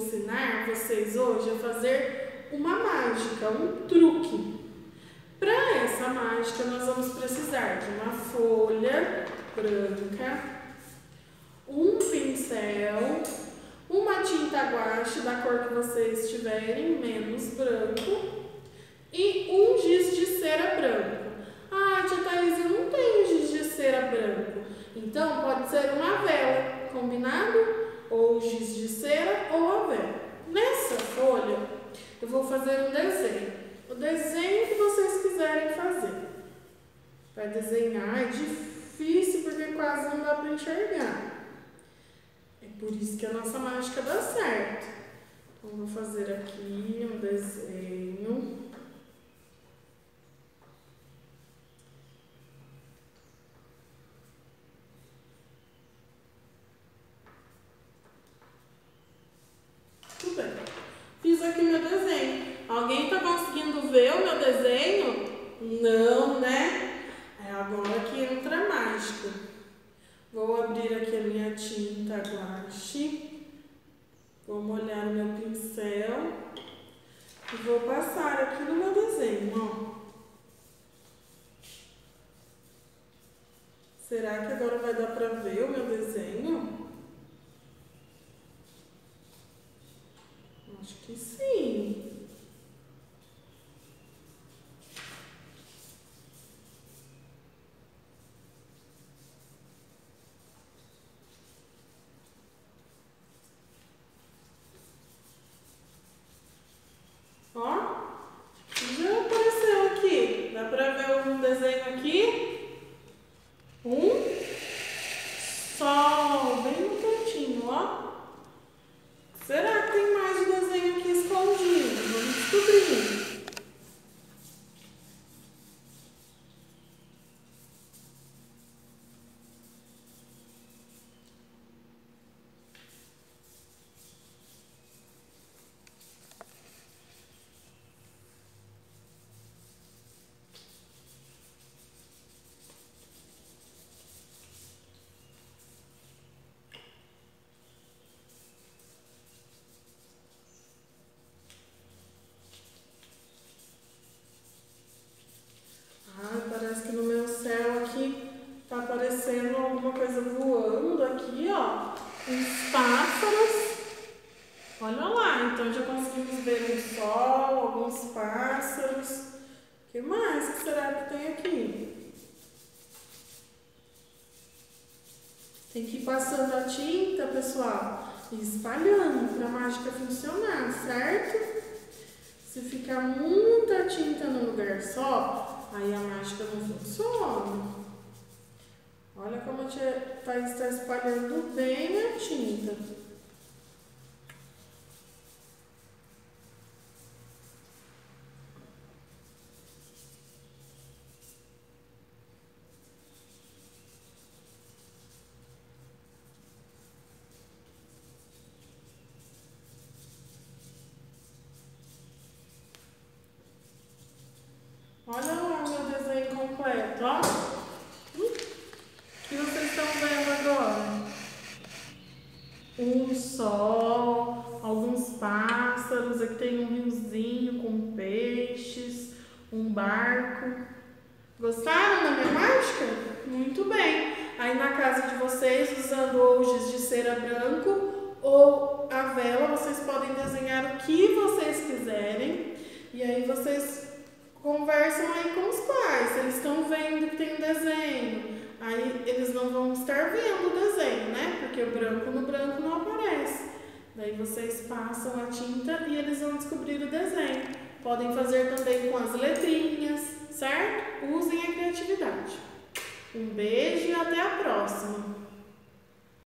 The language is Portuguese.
ensinar vocês hoje a fazer uma mágica, um truque. Para essa mágica, nós vamos precisar de uma folha branca, um pincel, uma tinta guache da cor que vocês tiverem, menos branco, e um giz de cera branco. Ah, tia Thaís, eu não tenho giz de cera branco. Então, pode ser uma vela, combinado? Ou giz de cera ou a vela. Nessa folha, eu vou fazer um desenho. O desenho que vocês quiserem fazer. Para desenhar é difícil porque quase não dá para enxergar. É por isso que a nossa mágica dá certo. Então, vou fazer aqui um desenho. Tudo bem. Fiz aqui o meu desenho. Alguém está conseguindo ver o meu desenho? Não, né? É agora que entra a mágica. Vou abrir aqui a minha tinta guache. Vou molhar o meu pincel. E vou passar aqui no meu desenho, ó. Será que agora vai dar para ver o meu desenho? Acho que sim. Ó, já apareceu aqui. Dá para ver um desenho aqui? Sol, bem no cantinho, ó. Será que tem mais desenho aqui escondido? Vamos descobrir. Parece que no meu céu aqui tá aparecendo alguma coisa voando aqui, ó. Uns pássaros. Olha lá, então já conseguimos ver um sol, alguns pássaros. O que mais que será que tem aqui? Tem que ir passando a tinta, pessoal, e espalhando para a mágica funcionar, certo? Se ficar muita tinta num lugar só, aí a mágica não funciona. Olha como a tia Thaís está espalhando bem a tinta. Olha lá o meu desenho completo, ó. O que vocês estão vendo agora? Um sol, alguns pássaros, aqui tem um riozinho com peixes, um barco. Gostaram da minha mágica? Muito bem. Aí na casa de vocês, usando ou giz de cera branco ou a vela, vocês podem desenhar o que vocês quiserem. E aí vocês conversam aí com os pais, eles estão vendo que tem um desenho, aí eles não vão estar vendo o desenho, né? Porque o branco no branco não aparece. Daí vocês passam a tinta e eles vão descobrir o desenho. Podem fazer também com as letrinhas, certo? Usem a criatividade. Um beijo e até a próxima!